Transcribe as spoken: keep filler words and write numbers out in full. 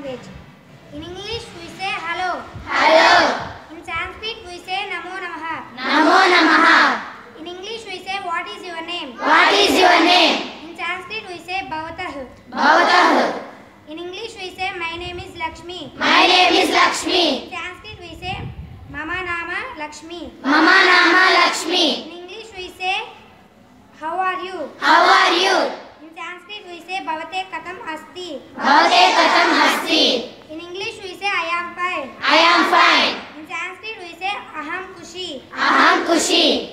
language. In English we say hello. Hello. In Sanskrit we say Namo Namaha. Namo Namaha. In English we say what is your name. What is your name? In Sanskrit we say Bhavatah. Bhavatah. In English we say my name is Lakshmi. My name is Lakshmi. In Sanskrit we say Mama Nama Lakshmi. Mama Nama Lakshmi. In English we say how are you. How are you? In Sanskrit we say Bhavate Katham Asti. Bhavate Katham Hasti. In English we say I am fine. I am fine. In Sanskrit we say Aham Kushi. Aham Kushi.